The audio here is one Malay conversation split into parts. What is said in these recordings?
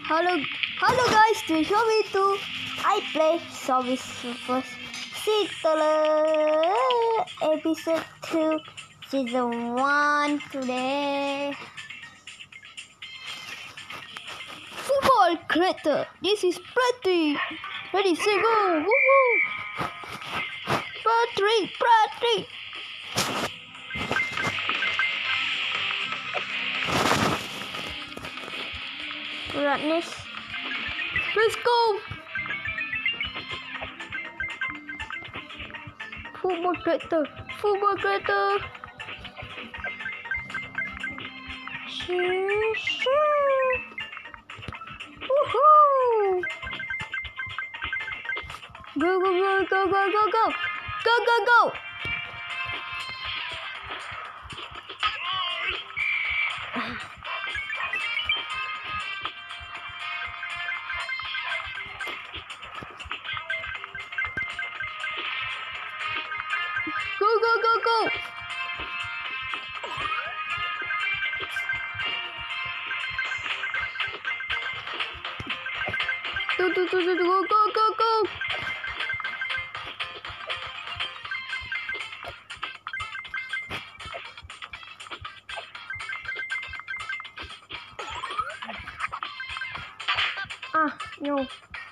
Hello guys, to show me too. I play Service Surfers episode 2, season 1 today. Football creator, this is pretty. Ready, say go, woohoo! Patrick. Ratness. Let's go! Football creator. Woohoo! Go! Go! Go! No.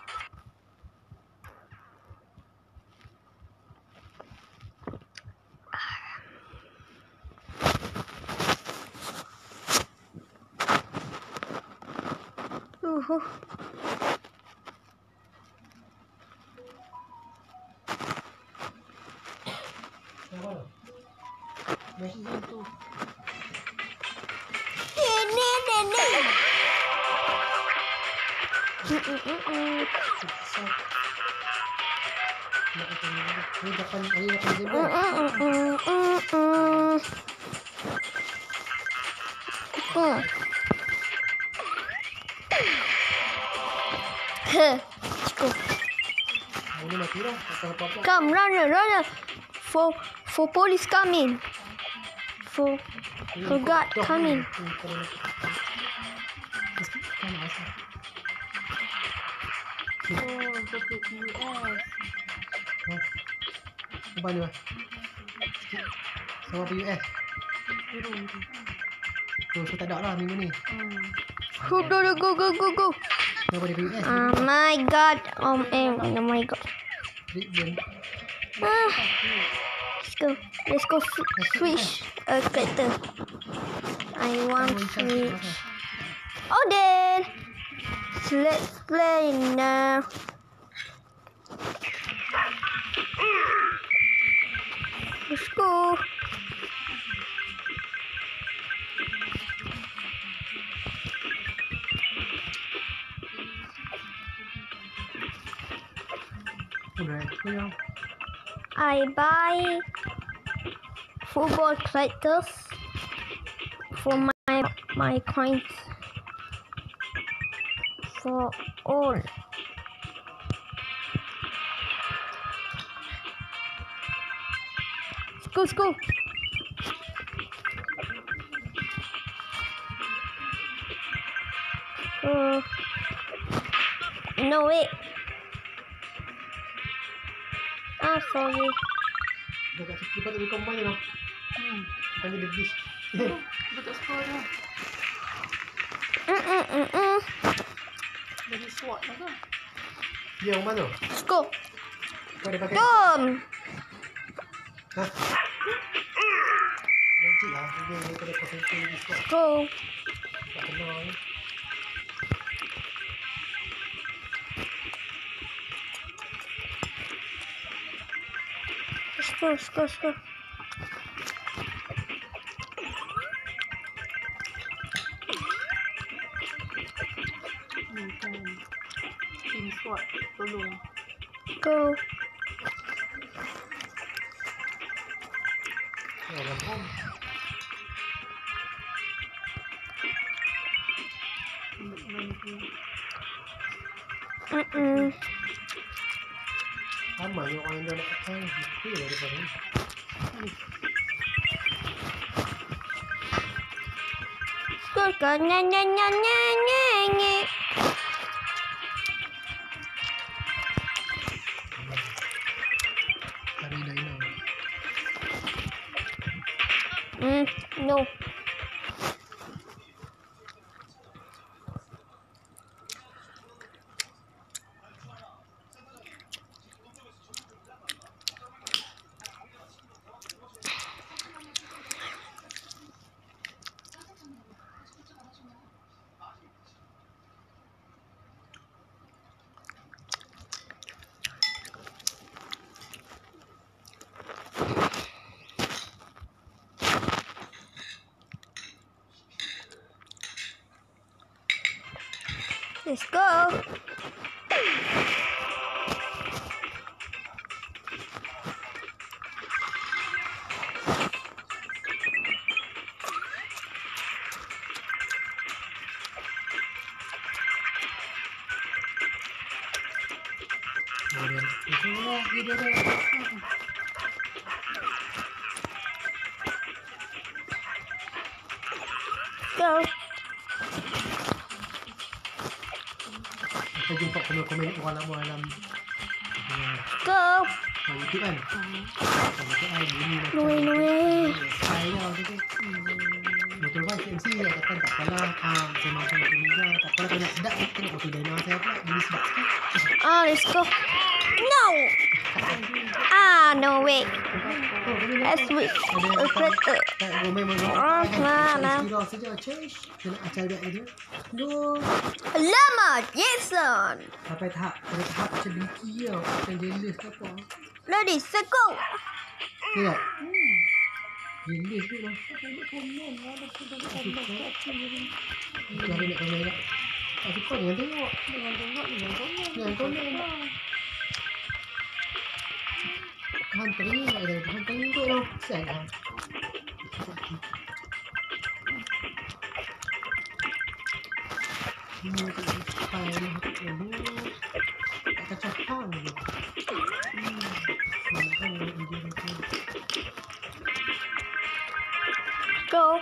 Let's go. Come, run. For police coming. For God coming. Apa ni? Sama US. So tak ada lah minggu ni. Go. Kenapa dia US? Oh my God. Oh my God. Let's go switch a character. I want switch. Oh then. Let's play now. Let's go. I buy football characters for my coins for all. Let's go. No wait. Sorry. Dekat di combine lah. Bukannya dia glitch. Betul skor dah. Bagi SWAT lah kan? Dia yang mana? Let's go. Kau dia pakai. Tom. Hah? Logik lah. Dia kena pakai di SWAT. Go. Tak kenal. Let's go. Tim SWAT tolong. Go. Lampu. Sama yang orang yang nak pakai. Itu yang daripada ni. Go. Let's go. Go. Saya jumpa komen-komen orang alam. Go. YouTube kan. YouTube ai bunyi macam. Nui. Saya tu kan. Betul kan MC dia katakan tak apalah. Saya macam ni juga. Tak apalah kena sedap tengok auto dynamo saya pula. Jadi sedap sikit. Let's go. No. No way. Let's switch a critter. Mana? Lama, Jason. Sampai tahap macam Binky tau. Macam jealous ke apa. Ready, set, go. Tengok. Jealous tu lah. Jangan nak komen tak. Tak suka jangan tengok. Jangan komen tak. Hantar ni nak ada. Hantar ni kot tau. Kesian lah. Ini tak sampai ni. Tak kacau hang je. Go.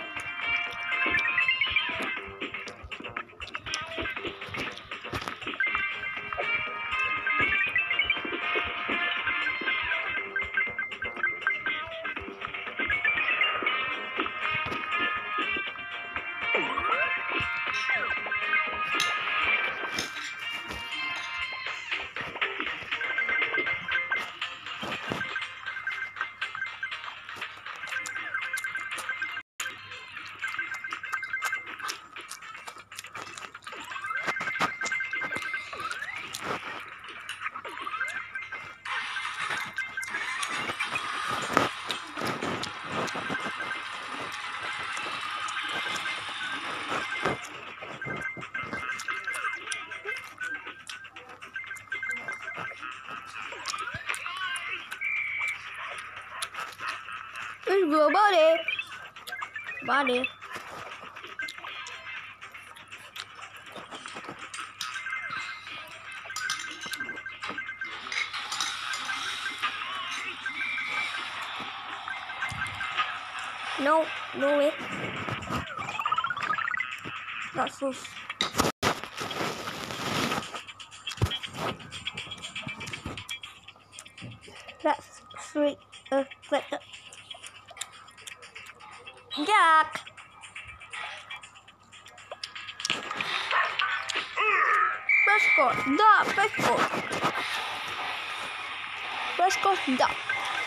Vừa body. No way. That's so. That's sweet. Jack. Prescott, duck.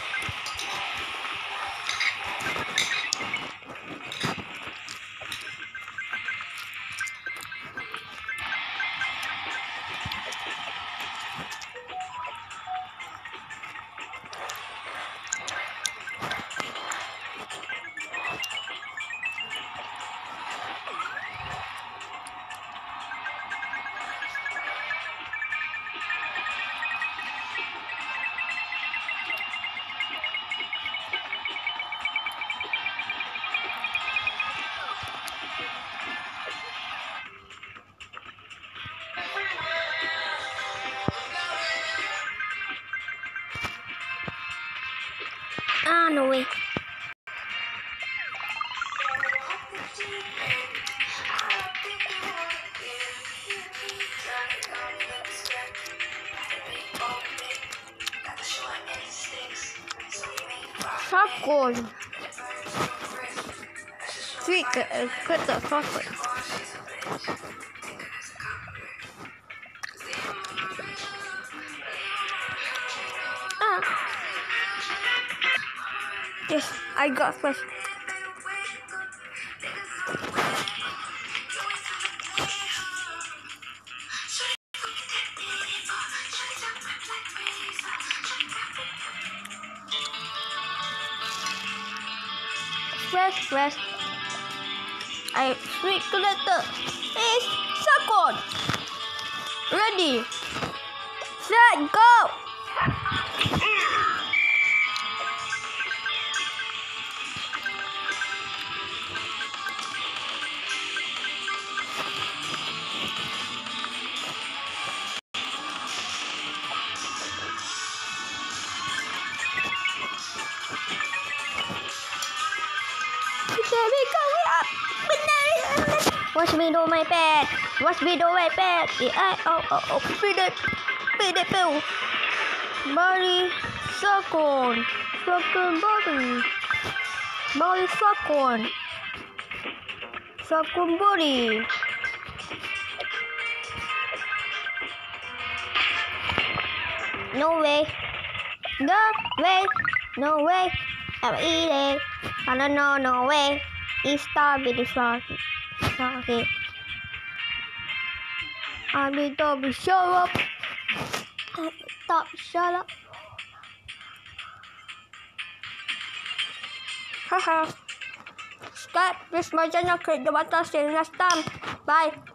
No way. Popcorn. Sweet, put the popcorn. Yes, I got first. Fresh. I sweet collector is second. Ready, set, go. Watch me do my best. Watch me do my best. Feed it, Bill. Body, circle, body. Body, circle body. No way. No way. I'm eating. I don't know, no way. It's starving, sorry. I mean, don't shut up. Shut up. Haha. Subscribe, this my channel, click the button, see you next time. Bye.